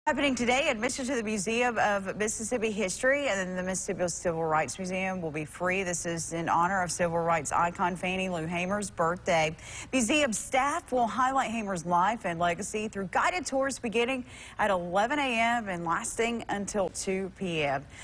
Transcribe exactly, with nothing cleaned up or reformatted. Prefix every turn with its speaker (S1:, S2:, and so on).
S1: Happening today, admission to the Museum of Mississippi History and then the Mississippi Civil Rights Museum will be free. This is in honor of civil rights icon Fannie Lou Hamer's birthday. Museum staff will highlight Hamer's life and legacy through guided tours beginning at eleven a m and lasting until two p m